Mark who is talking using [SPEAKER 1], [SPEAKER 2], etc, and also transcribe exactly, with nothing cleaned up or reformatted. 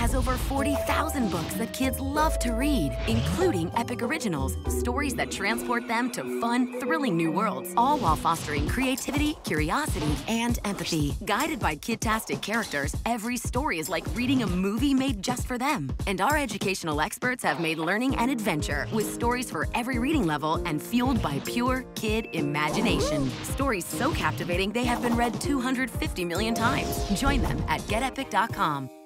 [SPEAKER 1] has over forty thousand books that kids love to read, including epic originals, stories that transport them to fun, thrilling new worlds, all while fostering creativity, curiosity, and empathy. Guided by kid-tastic characters, every story is like reading a movie made just for them. And our educational experts have made learning an adventure with stories for every reading level and fueled by pure kid imagination. Stories so captivating they have been read two hundred fifty million times. Join them at get epic dot com.